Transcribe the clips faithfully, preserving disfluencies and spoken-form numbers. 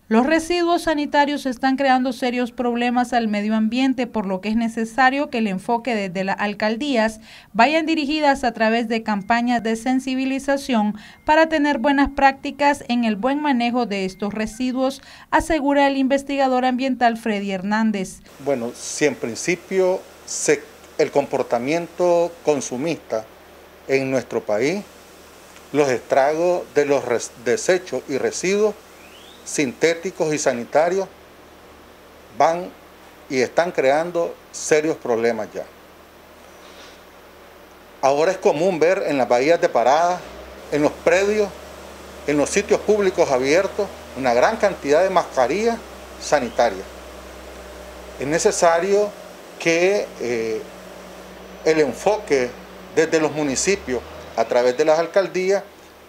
Los residuos sanitarios están creando serios problemas al medio ambiente, por lo que es necesario que el enfoque desde las alcaldías vayan dirigidas a través de campañas de sensibilización para tener buenas prácticas en el buen manejo de estos residuos, asegura el investigador ambiental Freddy Hernández. Bueno, si en principio se, el comportamiento consumista en nuestro país, los estragos de los res, desechos y residuos sintéticos y sanitarios van y están creando serios problemas ya. Ahora es común ver en las bahías de parada, en los predios, en los sitios públicos abiertos, una gran cantidad de mascarillas sanitarias. Es necesario que eh, el enfoque desde los municipios a través de las alcaldías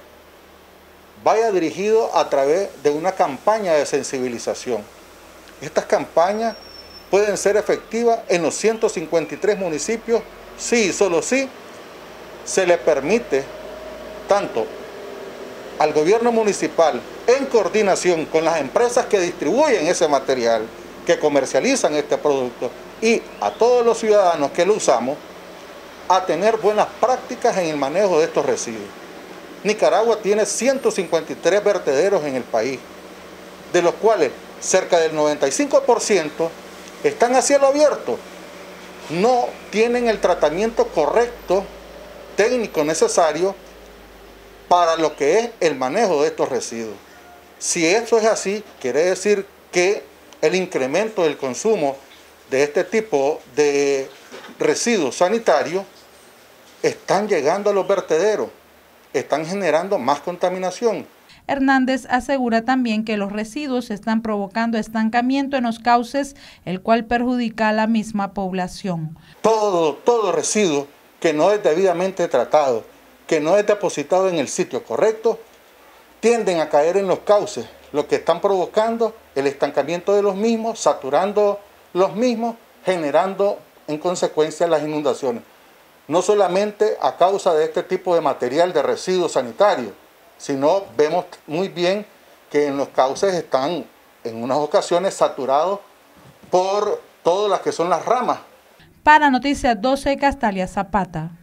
vaya dirigido a través de una campaña de sensibilización. Estas campañas pueden ser efectivas en los ciento cincuenta y tres municipios, sí y solo sí se le permite tanto al gobierno municipal, en coordinación con las empresas que distribuyen ese material, que comercializan este producto, y a todos los ciudadanos que lo usamos, a tener buenas prácticas en el manejo de estos residuos. Nicaragua tiene ciento cincuenta y tres vertederos en el país, de los cuales cerca del noventa y cinco por ciento están a cielo abierto. No tienen el tratamiento correcto, técnico necesario para lo que es el manejo de estos residuos. Si eso es así, quiere decir que el incremento del consumo de este tipo de residuos sanitarios están llegando a los vertederos, están generando más contaminación. Hernández asegura también que los residuos están provocando estancamiento en los cauces, el cual perjudica a la misma población. Todo, todo residuo que no es debidamente tratado, que no es depositado en el sitio correcto, tienden a caer en los cauces, lo que están provocando el estancamiento de los mismos, saturando los mismos, generando en consecuencia las inundaciones. No solamente a causa de este tipo de material de residuos sanitarios, sino vemos muy bien que en los cauces están en unas ocasiones saturados por todas las que son las ramas. Para Noticias doce, Castalia Zapata.